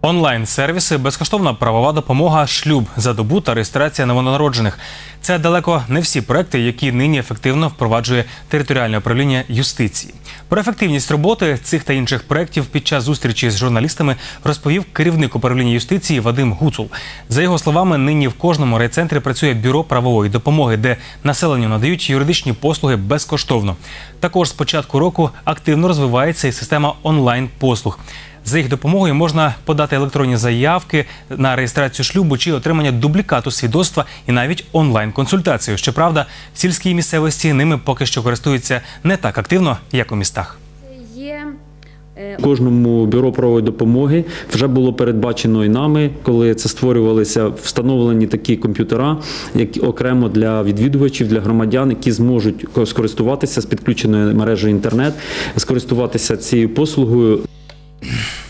Онлайн-сервіси, безкоштовна правова допомога, шлюб за добу та реєстрація новонароджених. Це далеко не всі проекти, які нині ефективно впроваджує територіальне управління юстиції. Про ефективність роботи цих та інших проєктів під час зустрічі з журналістами розповів керівник управління юстиції Вадим Гуцул. За його словами, нині в кожному райцентрі працює бюро правової допомоги, де населенню надають юридичні послуги безкоштовно. Також з початку року активно розвивається і система онлайн-послуг. За їх допомогою можна подати електронні заявки на реєстрацію шлюбу чи отримання дублікату свідоцтва і навіть онлайн-консультацію. Щоправда, в сільській місцевості ними поки що користуються не так активно, як у містах. Кожному бюро правової допомоги вже було передбачено і нами, коли це створювалися, встановлені такі комп'ютера, які окремо для відвідувачів, для громадян, які зможуть скористуватися з підключеною мережею інтернет, скористуватися цією послугою.